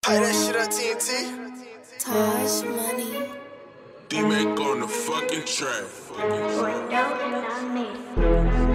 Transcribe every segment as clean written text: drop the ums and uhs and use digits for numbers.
Play that shit on TNT. Tahj Money. Dmac on the fucking track. Bordeaux and Non Native.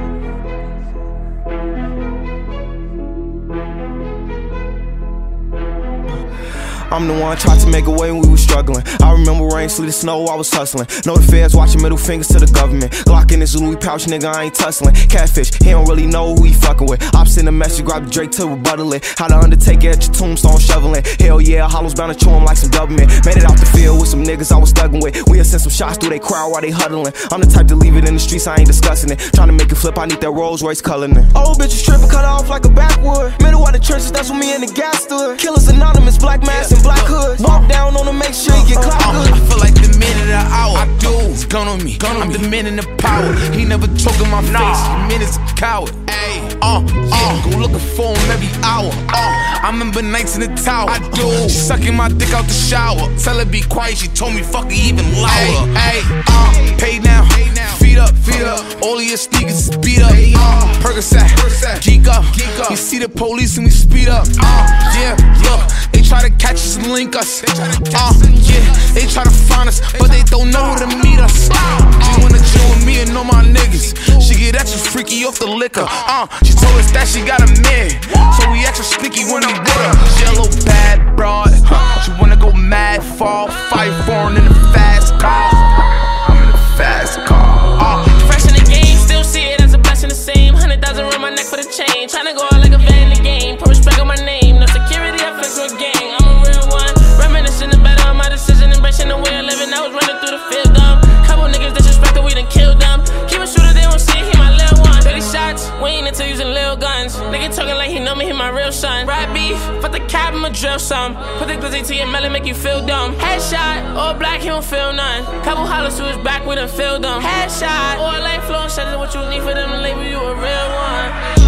I'm the one tried to make a way when we was struggling. I remember rain, sleet, and snow, I was hustling. Know the feds watching, middle fingers to the government. Glock in his Louis pouch, nigga, I ain't tussling. Catfish, he don't really know who he fucking with. I send a message, grab the Drake to rebuttal it. How the Undertaker at your tombstone shoveling. Hell yeah, Hollow's bound to chew him like some government. Made it out the field with some niggas I was thugging with. We'll send some shots through they crowd while they huddling. I'm the type to leave it in the streets, I ain't discussing it. Trying to make it flip, I need that Rolls Royce coloring. Old bitches tripping, cut off like a backwood. Middle of the churches, that's when me and the gas stood. Killers anonymous, black mask and black hood. Walk down on them, make sure you get clocked good. I feel like the man of the hour. I do. It's gone on me. I'm the man in the power. He never choking my face. The man is a coward. Go looking for him every hour. I remember nights in the tower. I do. She sucking my dick out the shower. Tell her be quiet. She told me fuck it even louder. Pay now. Feet up. All of your sneakers is beat up. Percocet. Geek up. You see the police and we speed up. Yeah, look. They try to catch us and link us. Yeah, they try to find us, but they don't know who to meet us. She wanna chill with me and all my niggas. She get extra freaky off the liquor. She told us that she got a man, so we extra sneaky when we with her. She a little bad broad. She wanna go mad, fall, fight foreign in the fast car. I'm in the fast car. Fresh in the game, still see it as a blessing the same. 100,000 around my neck for the chain. Tryna go out like a vet in the game. Put respect on my name. No security, I flex with a gang. I'm a real one. Reminiscing better on my decision. Embracing the way I live. I was running through the field dumb. Couple niggas disrespected, we done killed them. Keep a shooter, they won't see it, he my little one. 30 shots, we ain't into using little guns. Nigga talking like he know me, he my real son. Rap beef, fuck the cap, I'ma drill some. Put the glizzy to your melon, make you feel dumb. Headshot, all black, he don't feel none. Couple hollers to his back, we done filled them. Headshot, all light flowing, shut it what you need for them to label you a real one.